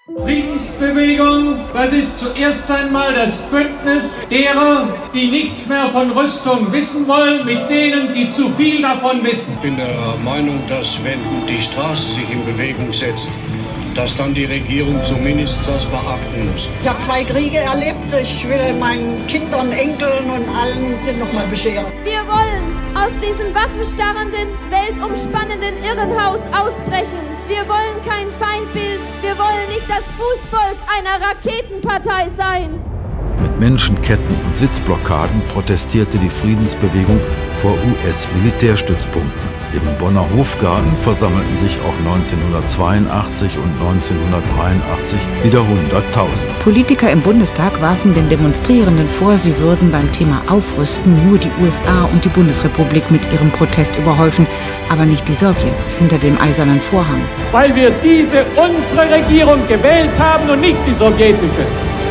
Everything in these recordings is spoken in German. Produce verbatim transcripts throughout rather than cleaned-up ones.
Friedensbewegung, das ist zuerst einmal das Bündnis derer, die nichts mehr von Rüstung wissen wollen, mit denen, die zu viel davon wissen. Ich bin der Meinung, dass wenn die Straße sich in Bewegung setzt, dass dann die Regierung zumindest das beachten muss. Ich habe zwei Kriege erlebt. Ich will meinen Kindern, Enkeln und allen nochmal bescheren. Wir wollen aus diesem waffenstarrenden, weltumspannenden Irrenhaus ausbrechen. Wir wollen kein Feindbild. Wir wollen nicht das Fußvolk einer Raketenpartei sein. Mit Menschenketten und Sitzblockaden protestierte die Friedensbewegung vor U S-Militärstützpunkten. Im Bonner Hofgarten versammelten sich auch neunzehnhundertzweiundachtzig und neunzehnhundertdreiundachtzig wieder hunderttausend. Politiker im Bundestag warfen den Demonstrierenden vor, sie würden beim Thema Aufrüsten nur die U S A und die Bundesrepublik mit ihrem Protest überhäufen, aber nicht die Sowjets hinter dem eisernen Vorhang. Weil wir diese unsere Regierung gewählt haben und nicht die sowjetische.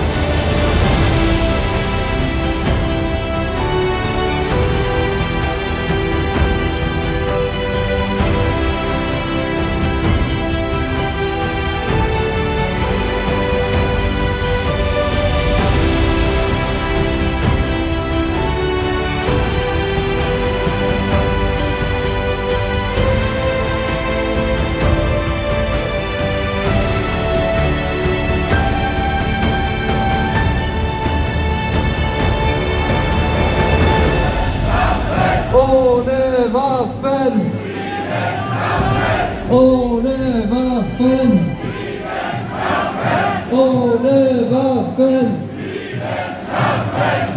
Ohne Waffen! Ohne Waffen! Ohne Waffen!